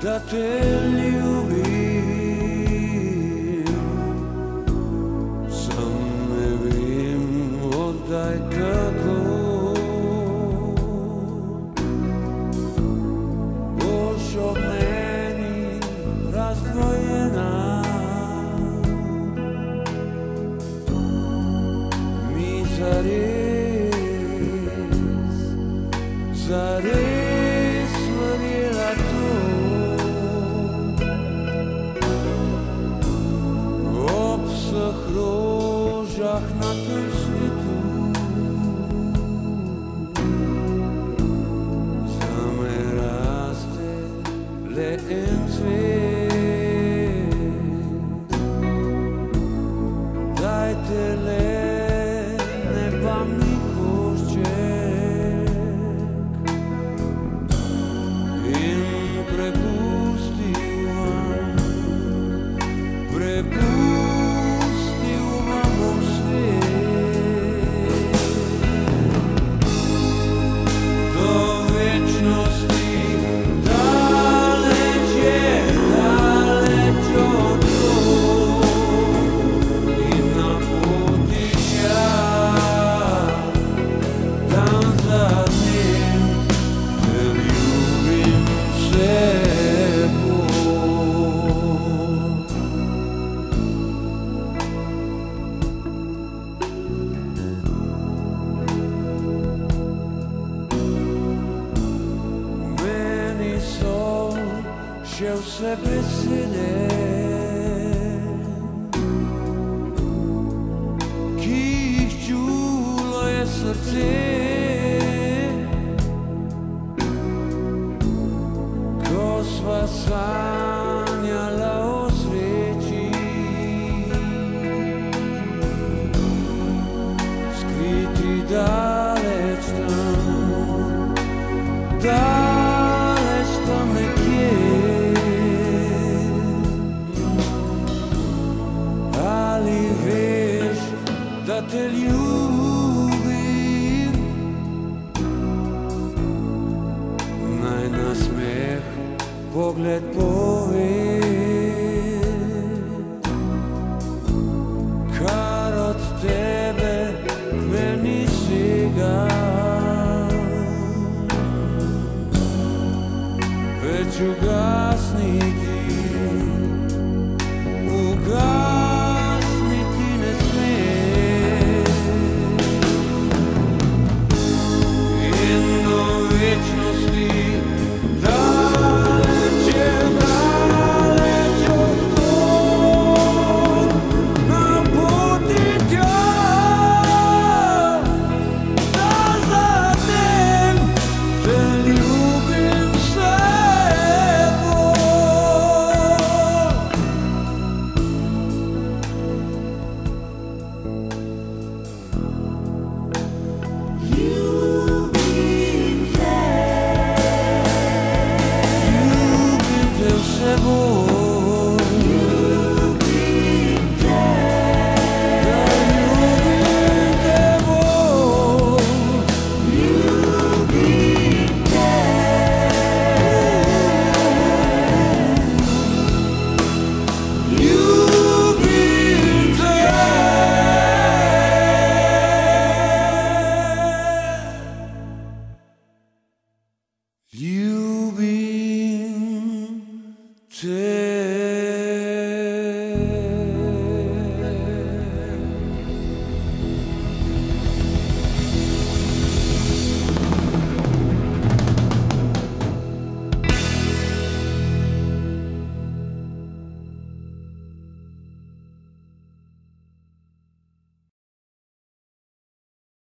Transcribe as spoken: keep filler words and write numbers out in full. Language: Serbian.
da te ljubim, sam ne vem oddaj kako boš od meni razdvojena. Mi zares, zares verjela to, ob vseh rožah na tem svetu. Zame raste le en cvet, dajte le ne pa mi košček in prepustil vam, prepustil vam bom svet. Do večnosti daleč je, daleč od tod in na poti tja, dan za dnem te ljubim vse pot. V meni so še vse besede, ki jih čulo je srce, ko sva sanjala o sreči, skriti daleč tam, daleč tam nekje. Ali veš, da te ljubim? Naj na smeh pogled pove, kar od tebe k meni sega. Več ugasniti, ugasniti